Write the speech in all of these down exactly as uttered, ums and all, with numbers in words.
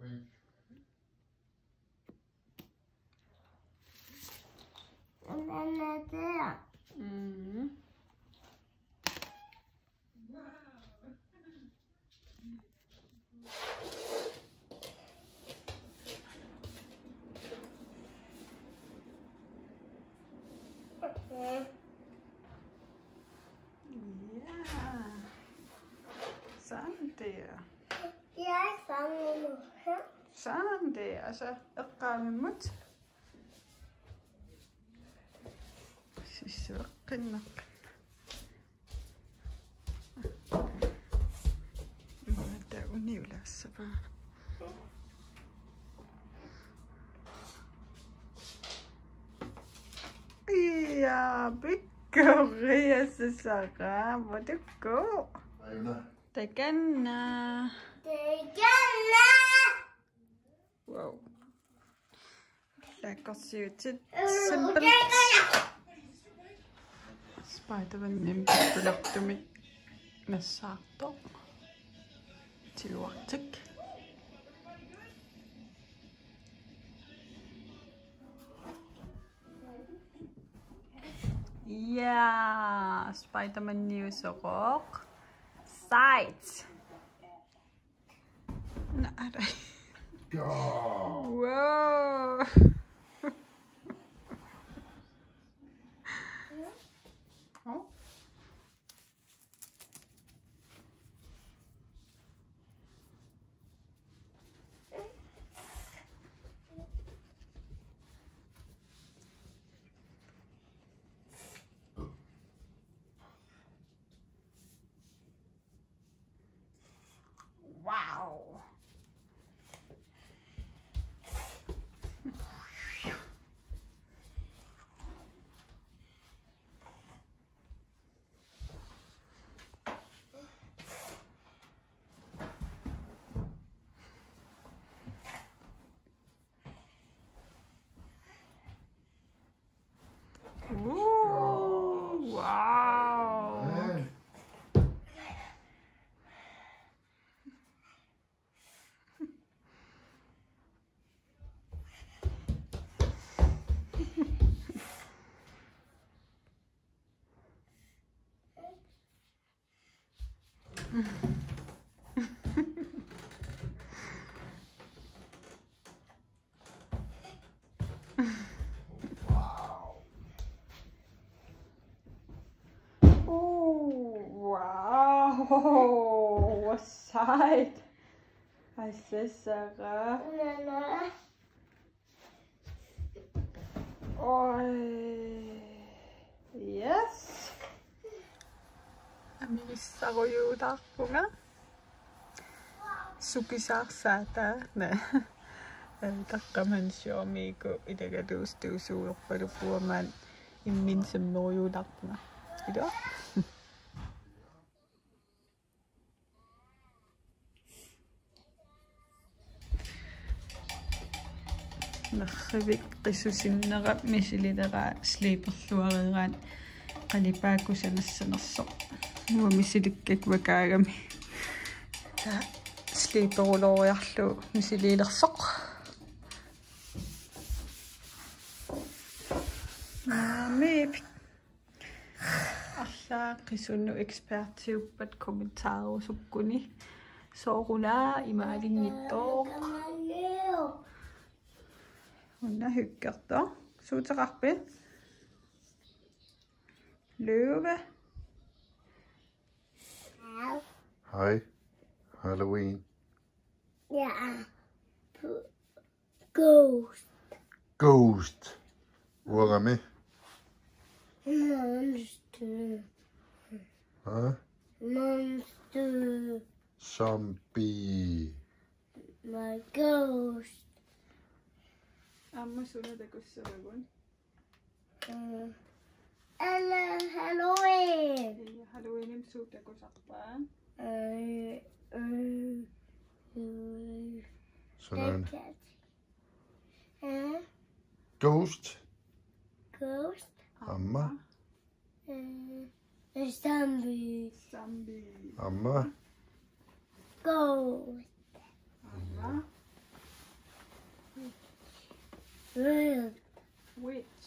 Mm. Ja. Sådan der. Jeg fanger nu her. Sådan der. Altså, اقاممت. سيسرقنا. ما دعوني ولا السبع. يا بكر يا سسرة بدكو. تكنا. تكنا. واو. Lekker sødt. Simpelt. Spiderman belagte meg med sater til Arctic. Ja, Spiderman news og rock. Sight. Nej, nej. Wow. Oh. Wow. Ooh, wow. Wow, what sight! I say, Sarah. Oh, yes. Amissa ko yuda ko nga. Sukisarsaata na. Takkaman siya amigo idagaduus tuusuulok palupuaman imminsam noyudak na. Ito? Narrivik qissusinnera misilidera sleeperluariran qalipaakusanassanersoq nuwa misilikkak wakaagami ta sleeperuloriarlu misiliilersoq naamip allaa qisunnu ekspertiuppat kommentaarusukkuni soorunaa imaalinngittoq Unna hyggerta. Suuteqarpi. Løve. Hi. Halloween. Yeah. Ghost. Ghost. Hvor er med? Monster. Huh? Monster. Zombie. My ghost. Amma sunada kussaragun. Uh, Ella Halloween. Iya Halloweenim suuta kusarpaan. Uh, uh, uh, Sådan. uh, Ghost. Ghost. Amma. Uh, a zombie. Zombie. Amma. Ghost. Amma. Wig. Witch.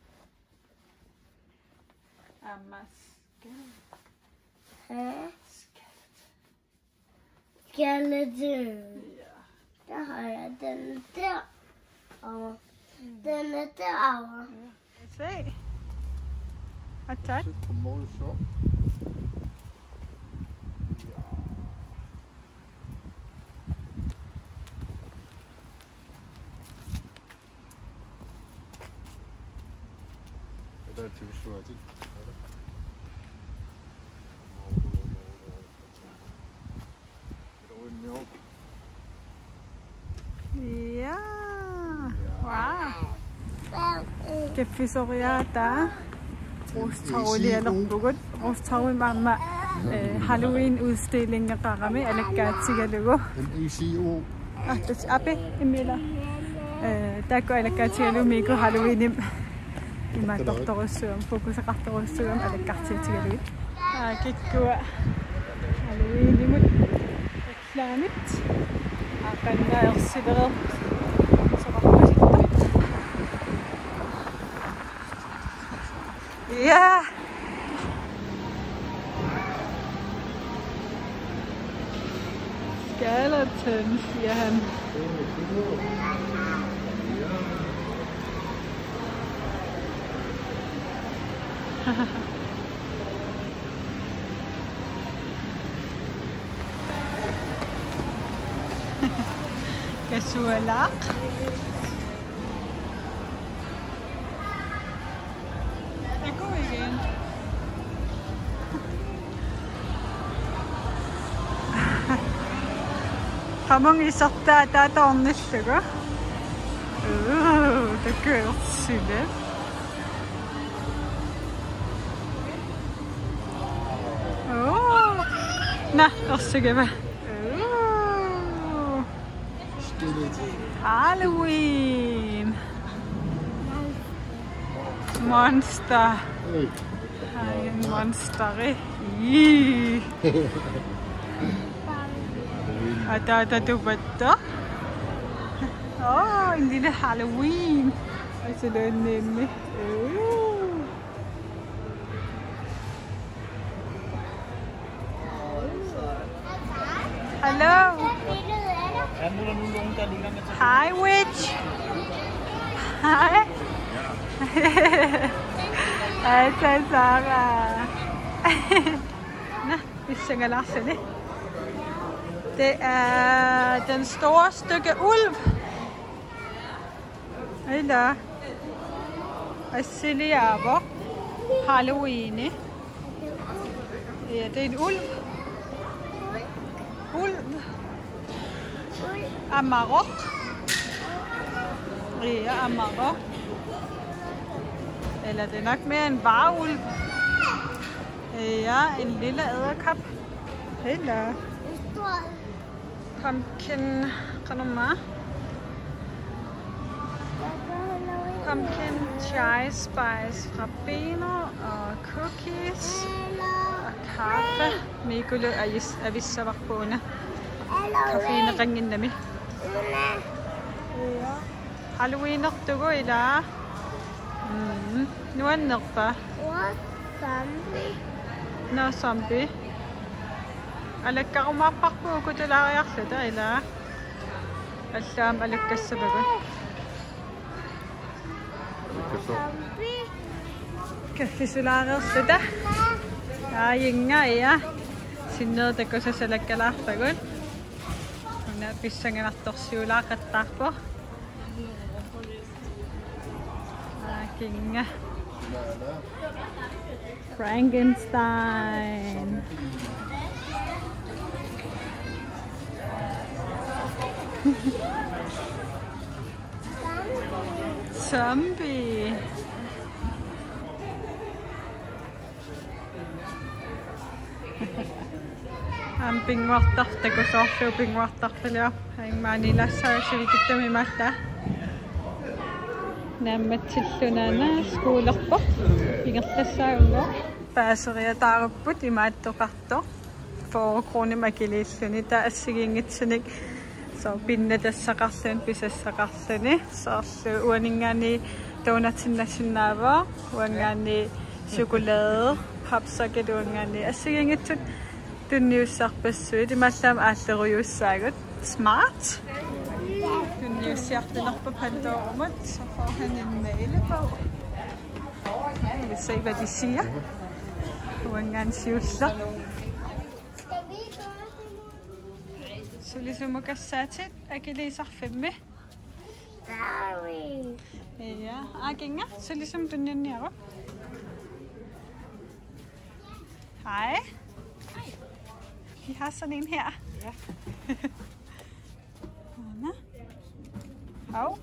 A mascara. Huh? Skeleton. Skeleton. Ja. Der har jeg den der. Og den er derovre. Se. Og tak. Sæt på målet så. Det er til svært. Ja. Wow. Wow. Kefisoriata. Rostauli alerpugut. Rostauli mamma. Halloween udstilling qarami alakkaatigalugu. M E C O. Ahtas ape imila. Takku alakkaatigalu miku Halloween im. Ima tortorussuam fokusaqartorussuam alakkaatigalu. Ah kikkua. Halloween imut. Eklamit. Aqanna ersilerer. Ja. Skeleton, siger han. Kasualak. Gå igen. Hamang isartaa taataornissuga. Oo, takuertsile. Oo. Na, orsugava. Oo. Halloween. Monster. Ay, en monster eh. Ih. Ada ada tu betul. Oh, ini dah Halloween. Sudah ni. Oh. Hello. Hi, witch. Hi. Hej, Sarah. Nå, vi synger Lasse det. Det er den store stykke ulv. Eller Asiliabo. Halloween. Ja, det er en ulv. Ulv. Amarok. Ja, Amarok. Eller det er nok mere en varulv. Ja, en lille edderkop. Eller pumpkin, kan du med? Pumpkin chai spice frappino og cookies og kaffe. Mikulu er vi så vakbående. Kaffeine ringen dem i. Halloween nok du går i dag. Nu er den oppe. Nå, zombie. Alakka umapakku kutulaariarluta ila. Allaam alakkassavagu. Kaffisulaariarluta. Aayinga iya. Sinneertakusasalakkalarpagun. Una pissanganartorsiulaaqattaarpo. Aakinga. Frankenstein. Zombie. Am pingwartarta kusorlu pingwartartalia ang Manilassa sivikitami matta. Nammatillunana skuulerpo ingertassaagungo paaseriataarupput imaattoqarto four kroner makililluni ta assigiingitsunik Så binne tassaqarlun pisassaqarluni soorlu uaningani donatinnasunnaava uangaani chokolade papsakit uangaani assagingitut tunniussarpassuit imallam aalleruyussaagut smart tunniussiartinerpa pandoorumut så får han en malebog. Vi vil se hvad de siger. Uangaan siuller. Sulisumukassaatit akilisarfimmi. Sorry. Ja, aginga sulisum tunnianniaru. Hej. Vi har sådan en her. Ja. Hov.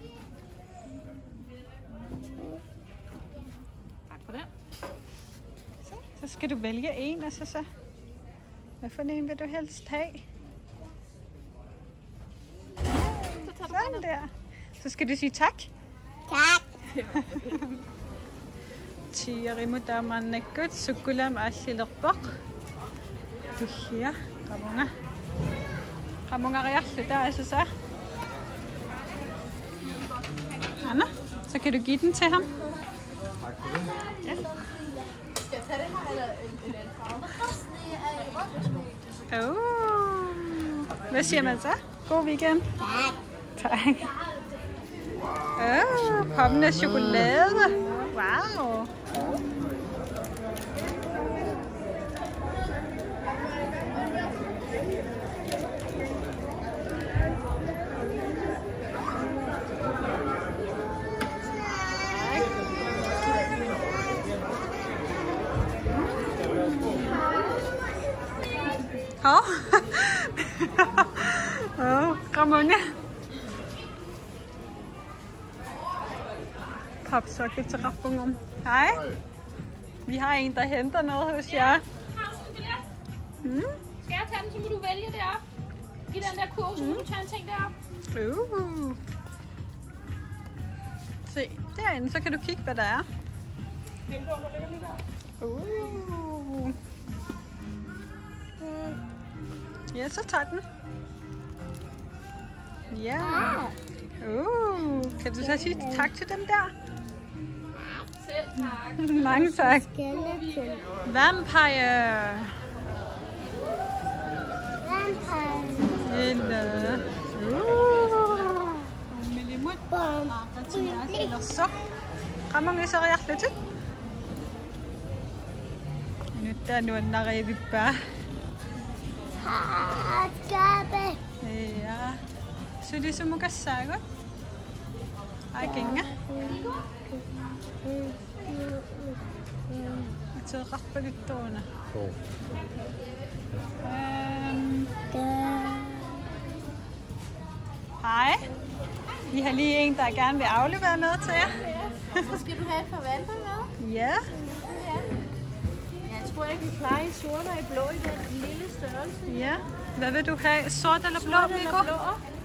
Tak for det. Så, så skal du vælge en, og så så. Hvad for en vil du helst have? Sådan der. Så skal du sige tak. Tak. Tiarimutamannakkut sukkulam aallilerpoq. Tuhia qamunga. Qamunga riarlu der altså så. Anna, så kan du give den til ham. Ja. Skal jeg tage det her eller en anden farve? Oh. Hvad siger man så? God weekend. Tak. Tak. Oh, kommende chokolade. Wow. Hov. Åh, Ramona. Popsokke til Rappungen. Hej. Vi har en, der henter noget hos jer. Hmm? Skal jeg tage den, så må du vælge deroppe. I den der kurv, så må du tage en ting deroppe. Uh. Se, derinde, så kan du kigge, hvad der er. Uh. Ja, så tager den. Ja. Uh. Kan du så sige tak til dem der? Selv tak. Mange tak. Skeleton. Vampire. Vampire. Eller. Uh. Milimut. Bom. Eller så. Ramon isa riarlatut. Nyt on narivippa. Skabe. Ja. Sulisumukassaagut. Akinga. Atseeqarpagittuuna. Øhm. Hej. Vi har lige en, der gerne vil aflevere noget til jer. Så skal du have et par vandter med? Ja. Jeg tror ikke, vi plejer i sort og i blå i den lille størrelse. Ja. Hvad vil du have? Sort eller blå, Sort Viggo? eller blå?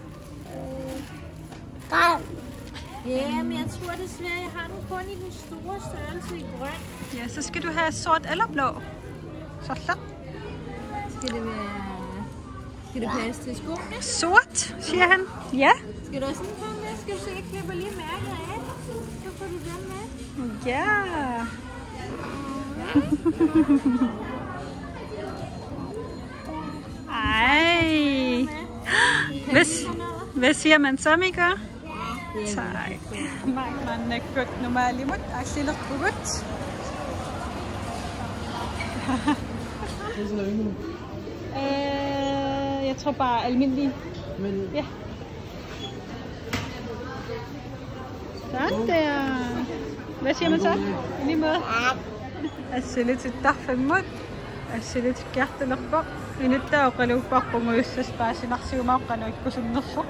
Grøn. Ja, men jeg tror desværre, jeg har den kun i den store størrelse i grøn. Ja, så skal du have sort eller blå. Så så. Skal det være... Skal det passe til skoene? Sort, siger han. Ja. Skal du også sådan komme med? Skal du se, jeg klipper lige mærket af? Så får du den med. Ja. Ej. Hvad, hvad siger man så, Mika? Tak. Man er godt normalt imod. Jeg siger lidt på godt. Jeg tror bare almindelig. Ja. Sådan der. Hvad siger man så? I lige måde. Asselit ittaqfamut. Asselit kiartalerpoq. Inuttaoqaluupparpunguussas paasinarsiumauqqanu ikkusunnersuq.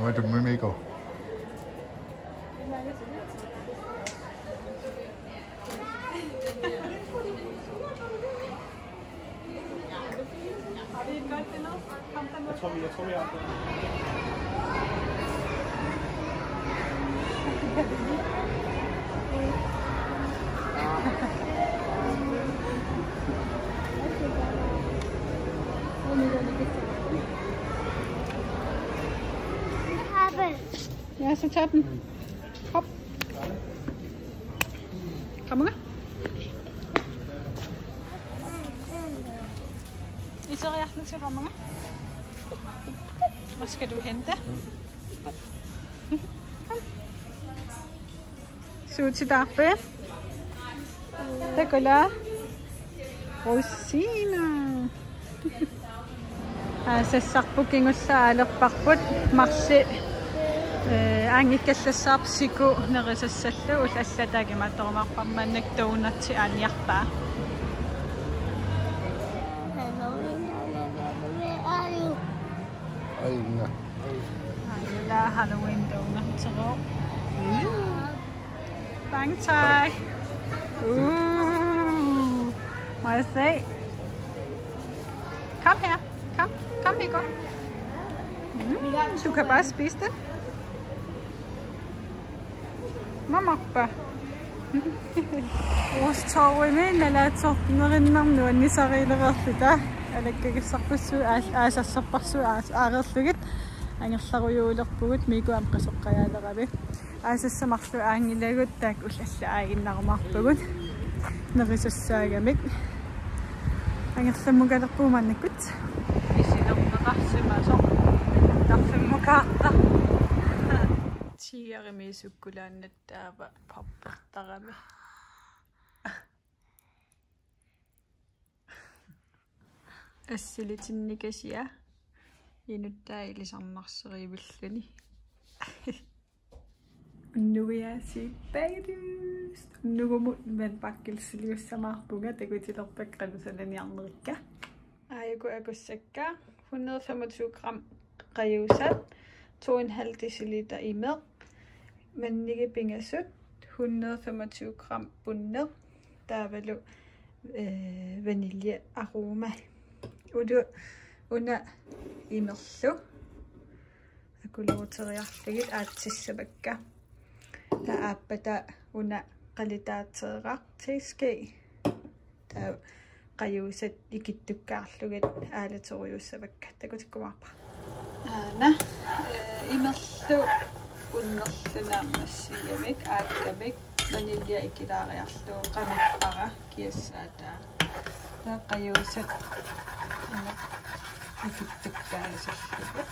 Hvad er det med mig? Jeg tror, vi, jeg tror, vi har Ja, så tag den. Hop. Kom her. I så hjertelig til Rammer. Hvad skal du hente? Sushi dape. Tekola. Rosina. Аасассарпукингуссаа алерпарпут марси аангиккаллассаар сику нерисассаллу улассатааги маторумарпарманнак туунатси аниарпаа Aina. Aina Halloween donutero. Bang tai. Uh. Må jeg se? Kom her. Kom. Kom, Viggo. Mm. Du kan bare spise det. Mamappa. Oostorwimi nalaatsortinerinnernu annisariilereerluta алаккагиссарпассу аасассарпарсу аареерлугит ангерларуйууилерпугут мигуам қисоққаялерами аасассамарлу аангилагут таак уллалла аагиннарумаарпагут нерисассаагамик ангерламмугалерпууманнаккут исилернеқарсимасо тарфиммукаарта тиаримисуккулааннаттаава парпертарами ассилитинникасиа инуттаа илисарнарсериивиллуни нуяси бэйдус нугумут мен паккилсилиуссамаарпунга такутилерпаккалусаланиарнерикка аяку акуссакка hundrede og femogtyve gram qajusat to komma fem deciliter i mælk mannikkepingasut hundrede og femogtyve gram bundet der er øh, vaniljearoma udu una imerlu akuluuteriarlugit aatsissapakka ta aappata una qalitaateriaq tiiski ta qajusat ikittukkaarlugit aalateriussapakka takutikkumarpa aana imerlu unnerlunaammassigamik aakkamik vanilja ikilaariarlu qamippara kiassaata ta qajusat ikittukkaalisallukut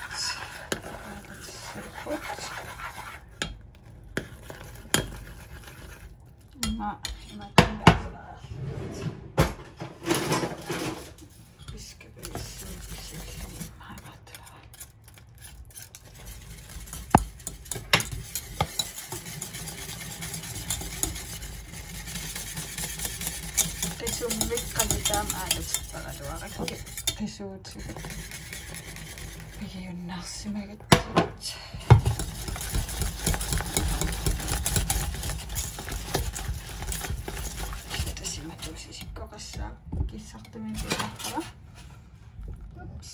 ma ma Pesumik kalitam alat para doang kan pesut begin nasi magat kita sih macam sih kok kasar kisah temen kita apa ups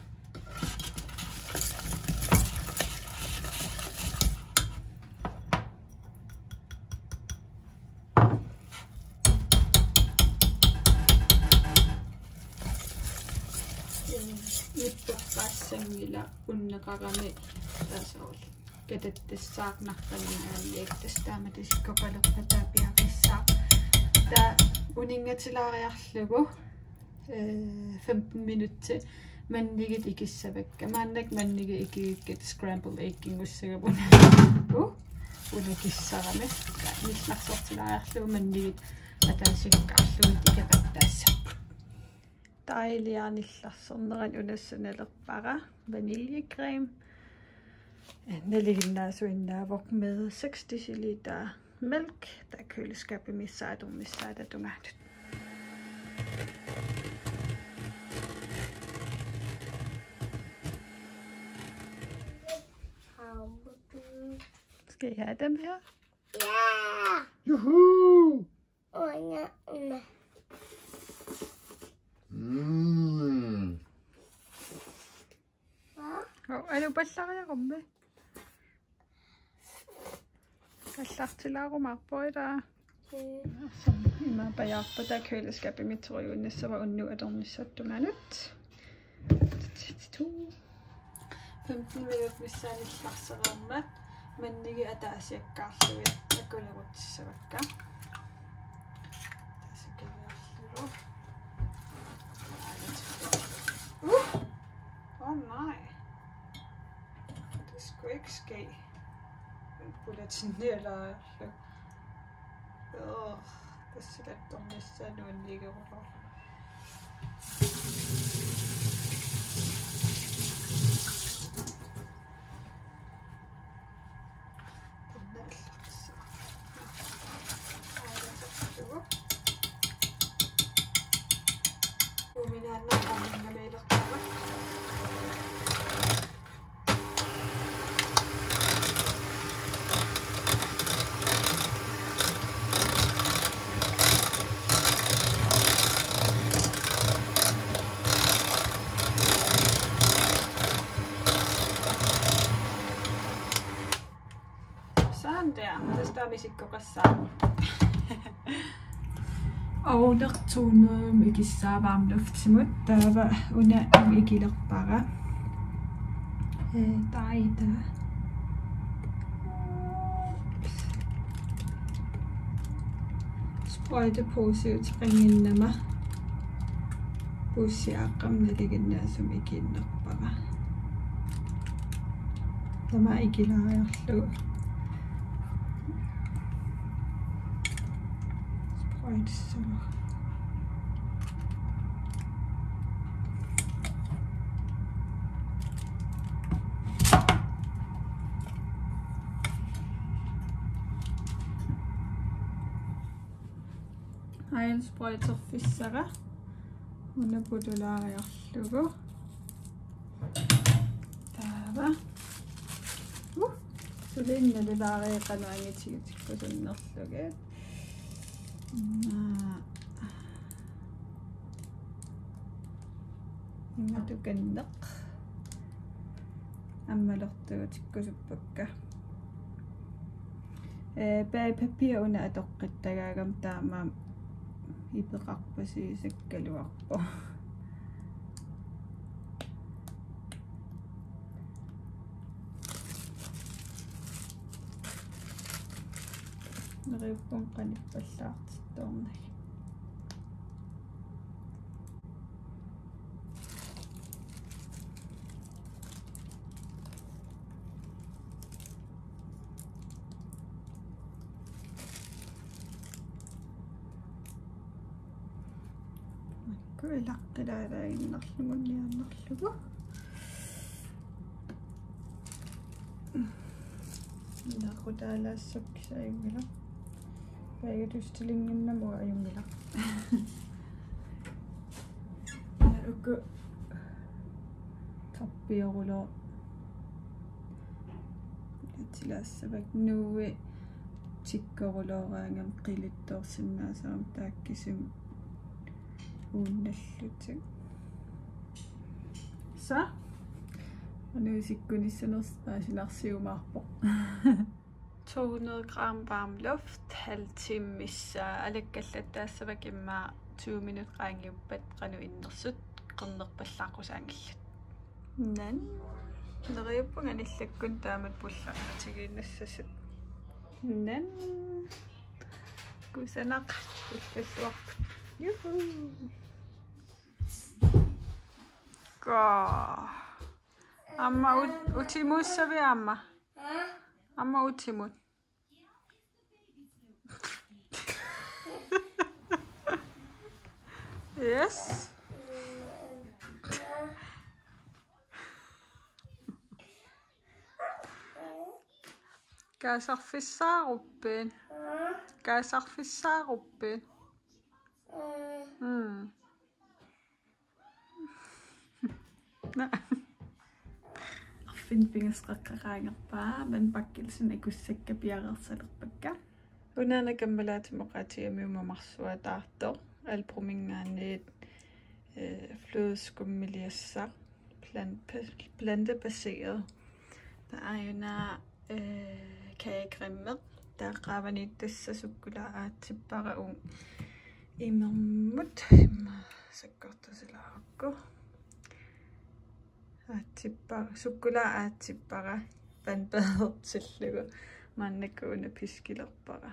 Ippaqaassangila unnaqarami taasaul katattasaaqnartaniaaliak tastaamatisikkopalerpataa piaqissaa ta uninngatilaariarlugu femten minutter mannigit ikissavakka maannak mannigi ikigikkat scrambled eggingussagapuna u unakissarami nislarsortilaariarlugu mannigit ataasikkaarlugut ikapattaassa dejliarnillarsorneran unassunalerpara vaniljecreme naliginnaasuinnaavok med seks deciliter mælk der er køleskabet missaadum missaada tungaatut Skal I have dem her? Ja! Juhu! Åh, ja, ja. Mmm. Oh, ano ba sa kaya kumbe? Kasartilaro marpoida. Så ima bajarpa der køleskab i mit røvende, så var unnu at ordentligt så dumanut. femten minutter med særlig slagseramme, men ikke at der er cirka så ved at gå lidt rundt så vækker. Der så kan vi også lidt Uh! Åh oh, nej. Det skulle ikke ske. Men bulletiner eller Åh, det ser lidt dumt ud, så nu en ligger over. Sådan der, så står vi sit går sammen. Og der tog noget med gissa varm luft til mod, der var under ikke i bare. Der er et der. Sprøjtepose ud springende mig. Busjakken, der ligger der som ikke i bare. Der var ikke lejr slå. Sprøjt så. Ayan sprøjter fissere. Under bodolaria logo. Der var. Uh, så det er det der er kan være en tid på sådan noget logo. Inga tu kandak. Amma lortu tikkusuppakka. Eh bag papir under atoqqittagaagam taama ipeqarpasiisakkaluarpo. Nariuppun qanippallaartittuarnak. Kuilaqqilaa innarlugunniannarlugu. Naqutaalaassukkisaayummila. Päivitystilinginnamua ajummila. Ukku tappioruloo. Tilaassavak nuuvi tikkorulooraangam qilittoorsimmaasaram taakkisum uunallutik. Så. Og nu er sikkunissanarsiumaarpo. to hundrede gram varm luft, halv time missa, alakkallattaassavak imma tyve minutter qaangiuppat qanu innersut qernerpallaaqusangillat. Nan neriuppunga nillakkun taamat pullaartigiinnassasut. Nan kusanaq ullassuarput. Juhu. Go. Amma utimussavi amma. Amma utimut. Yes. Kaasarfissaaruppin. Kaasarfissaaruppin. Hmm. finfingersqaqqaqaangerpaa man pakkilsin akussakka piaqersalerpakka unaana kammalaatimuqatiamiumamarsuataartoq alpromingaanniit flødeskummiliassaq plantebaseret der er yuna kagegrimmeq taaqaavaniittassa sukkulaaatippara un imermut sakkortusilaarukku aatippara sukkulaaatippara panpadertillugu maannakkuuna piskilerpara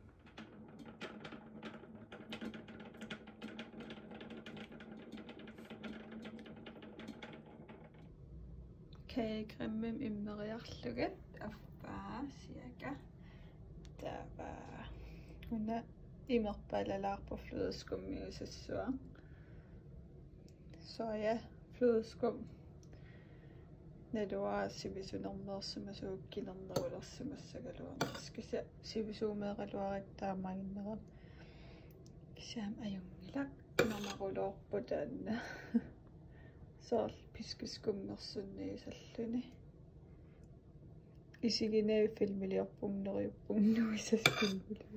kagegrimmim immeriarlugat affaa siaka tava una imerpalalaarpu flødeskummiusassua soja flødeskum naluaa sivisunermeersumasukkinernerulersumassagaluarna skisa sivisuumeeqaluarittaamaginneram kisiam ajungilaq namaruloorpu taanna soorl piskiskummersunniisalluni isiginaa filmiliorpungneriuppunnuisaskullu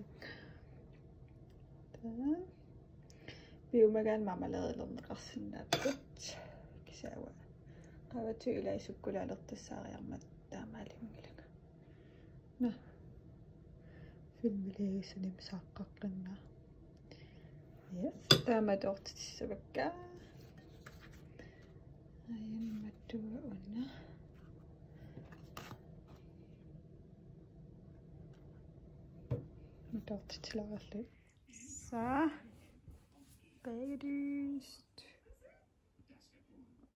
taa biumagaan marmaladelerneqarsinnaappat kisaawa qavatu ilaisukkulaalertassaariarmat taamaalingilaka na filmiliisunim saaqqaqqinna yes taamatortitissavakka ayammattua unna tortitilaarlu så bagedys